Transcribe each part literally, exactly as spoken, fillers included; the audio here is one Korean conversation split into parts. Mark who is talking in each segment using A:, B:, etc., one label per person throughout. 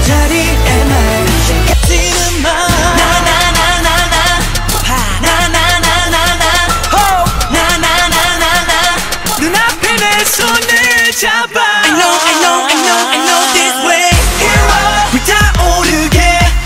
A: 자리에만 같지는 마 나나나나나나 나나나나나나 나나나나나나 눈앞에 내 손을 잡아 I know I know I know I know this way Hero 불타오르게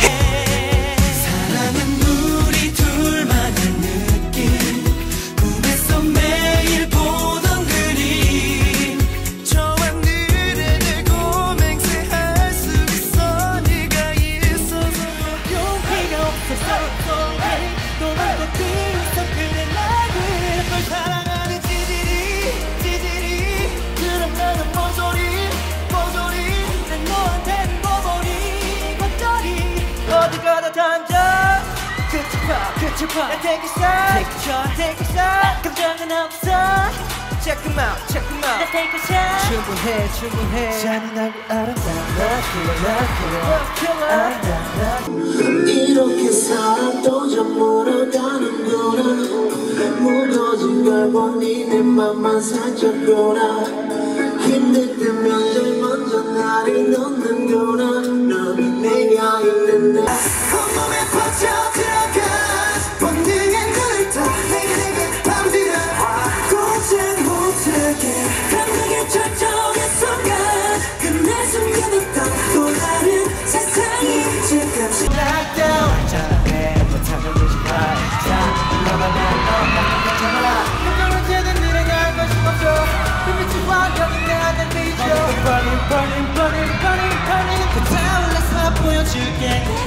A: 사랑은 우리 둘만의 느낌 꿈에서 매일 보던 그림 저와 늘의 내 고맹세할 수 있어 네가 있어서 용기가 없어서 너만 더 뒤에서 그래 나를 널 사랑하는 지질이 지질이 그럼 나는 뭔 소리 뭔 소리 난 너한테는 뭐머리 겉절이 어디 가다 던져 끝이 봐 끝이 봐 난 take a shot take a shot take a shot 감정은 없어 check them out check them out 난 take a shot 충분해 충분해 잔인하고 아름다워 killer killer killer
B: 이렇게 사랑도 저물어가는구나 무너진 걸 보니 내 맘만 살짝 보라 힘들 때면 제일 먼저 나를 놓는구나 넌 내가 있는데 온몸에 퍼져 들어가 본능은 그립다 내게 내게 밤새가 꽂지 못하게 감각의 절정의 순간 끝내 숨겨뒀던 또 다른 세상이 지금씩
A: Lockdown 잘해 못하면 되지 마 자 너만 난 너만 괜찮아 감정은 쟤는 늘어갈 것이 없어 빛이 완전히 내 안에 비춰 Burning burning burning burning burning 그 타올라서 보여줄게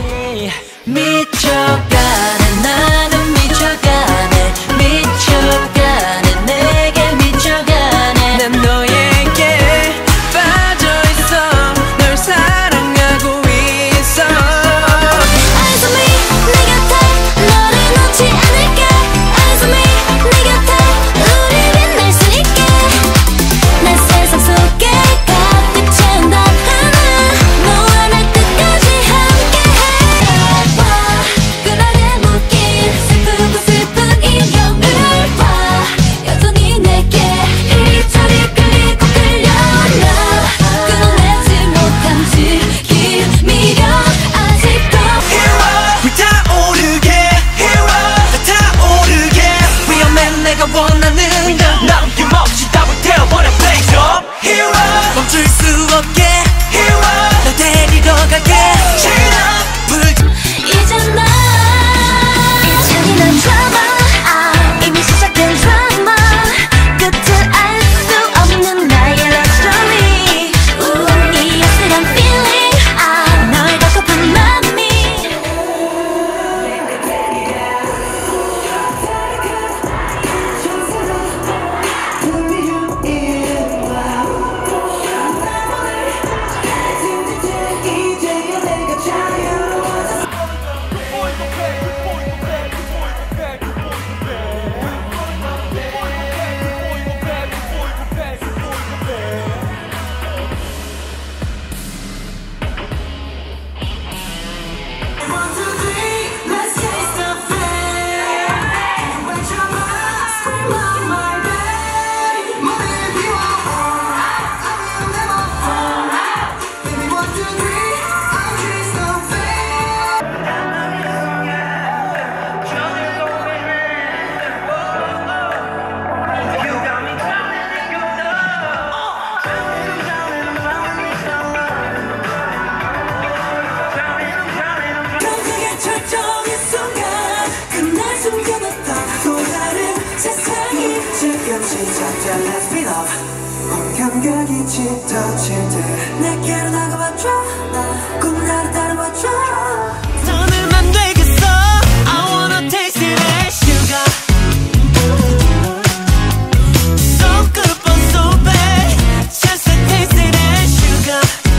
A: 미쳐가네 나는 미쳐가네 미쳐가네 내게 미쳐가네 난 너에게 빠져있어 널 사랑하고 있어
C: Eyes on me 내 곁에 너를 놓지 않을게 Eyes on me 내 곁에 우리 빛날 수 있게 난 세상 속에 가득 채운 단 하나 너와 나 끝까지 함께해 와 그날의 묶인 슬프고 슬픈 인형을 봐 여전히 내게 이리저리 끌리고 끌려나 끊어내지 못한 즐길 미련 아직도
A: Hero 불타오르게 Hero 불타오르게 위험해 내가 원하는 남김없이 답을 태워버려 Blaze up Hero 멈출 수 없게 Hero 널 데리러 갈게 Turn up 불
C: 이제 난 잔인한 드라마 아, 이미 시작된 드라마 끝을 알 수 없는 나의 love story 우, 이 아슬한 feeling 아, 널 갖고픈 맘이
B: One, two, three, let's taste the fame. Wet your mind, scream out my name. 모든 비워, I will never fall. Baby, one, two, three, I'll taste the fame. 감각의 절정의 순간 끝내 숨겨뒀던 또 다른 세상이 지금 시작돼 Let's speed up 감각이 짙어질 때 내게로 나가봐줘 꿈을 나를 따라봐줘
A: 더는 안 되겠어 I wanna taste it as sugar So good but so bad Just to taste it as sugar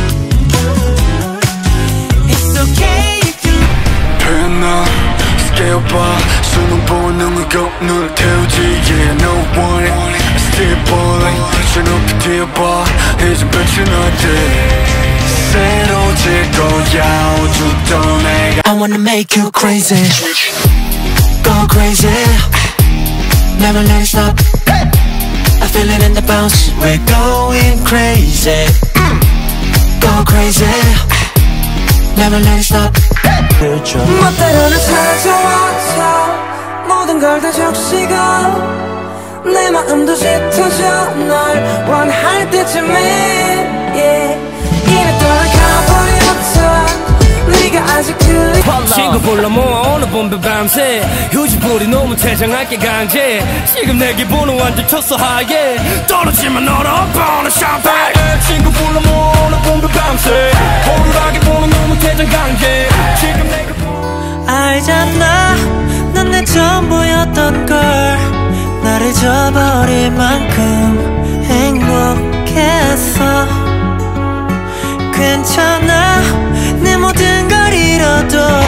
A: It's okay if you
D: 펜나 스케어봐 수능 본능을 꼭 눈을 태우지 Yeah no warning Still balling 새롭게 뛰어봐 이젠 빛이 나대 새로질 거야 우주도 내가
A: I wanna make you crazy Go crazy Never let it stop I feel it in the bounce We're going crazy Go crazy Never let it stop.
B: 멋대로는 찾아와서 모든 걸 다 적시고 내 마음도 짙어져 널 원할 때쯤에 yeah. 이미 떠나가버렸던 네가 아직 그리
E: 친구 불러 모아 오늘 봄비 밤새 휴지풀이 너무 퇴장할게 강제 지금 내 기분은 완전 쳤어 하얘 떨어지면 너를 뻔한 샴페인 친구 불러 모아 오늘 봄비 밤새 호루라기 보는 너무 퇴장 강제 지금 내 기분
A: 알잖아 넌 내 전부였던 걸 나를 잊어버릴 만큼 행복했어 괜찮아 내 모든 걸 잃어도